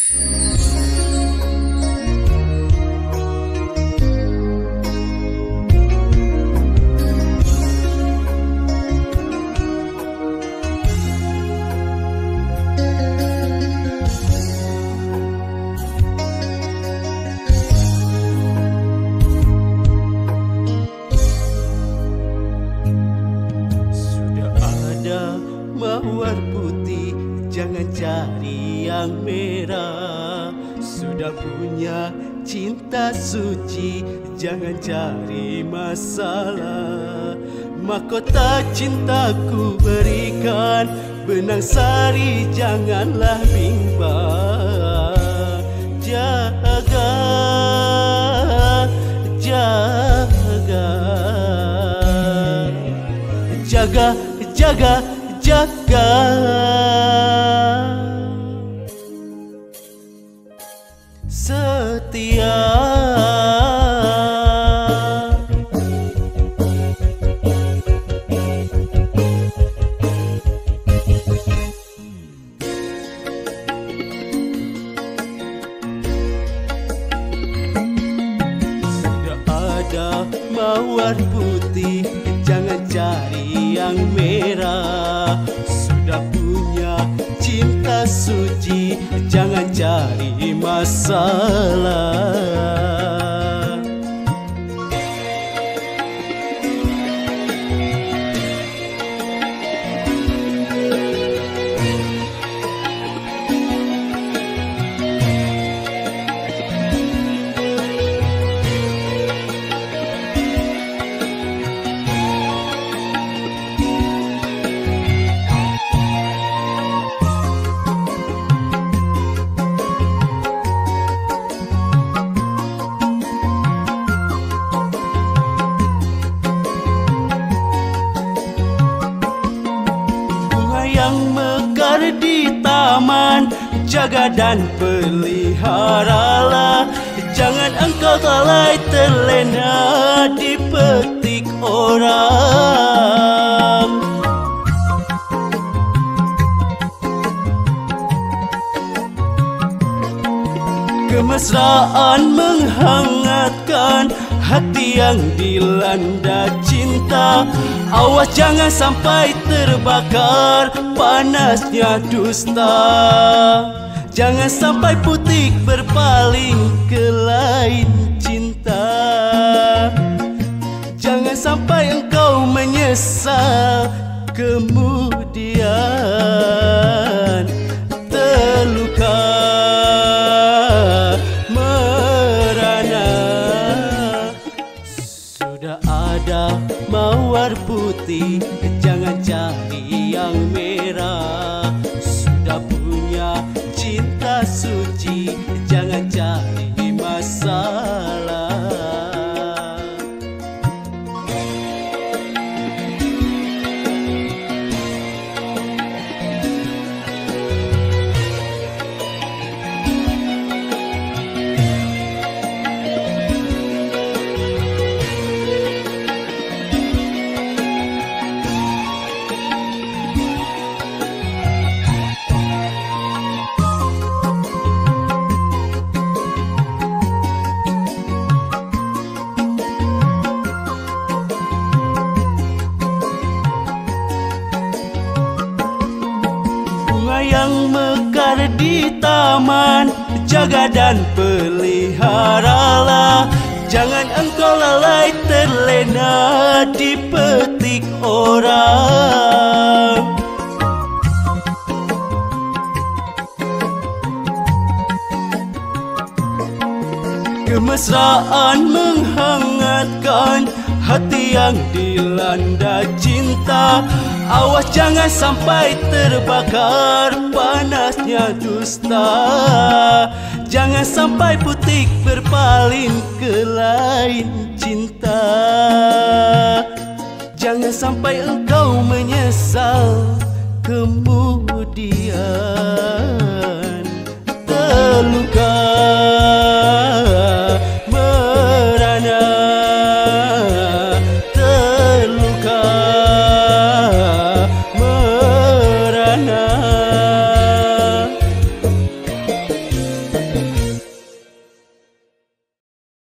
Mawar putih, jangan cari yang merah. Sudah punya cinta suci, jangan cari masalah. Mahkota cintaku berikan, benang sari janganlah bimbang. Jaga, jaga, jaga, jaga, jaga. Setia. Sudah ada mawar putih, jangan cari yang merah. Sudah punya cinta suci, jangan cari masalah. Yang mekar di taman, jaga dan peliharalah. Jangan engkau lalai terlena dipetik orang. Kemesraan menghangatkan hati yang dilanda cinta. Awas jangan sampai terbakar panasnya dusta. Jangan sampai putih berpaling ke lain cinta. Jangan sampai engkau menyesal kemudian terluka merana. Sudah ada mawar putih, jangan cari yang merah. Sudah punya cinta suci, jangan cari masalah. Yang mekar di taman, jaga dan peliharalah. Jangan engkau lalai terlena dipetik orang. Kemesraan menghangatkan hati yang dilanda cinta. Awas jangan sampai terbakar panasnya dusta. Jangan sampai putih berpaling ke lain cinta. Jangan sampai engkau menyesal kemudian.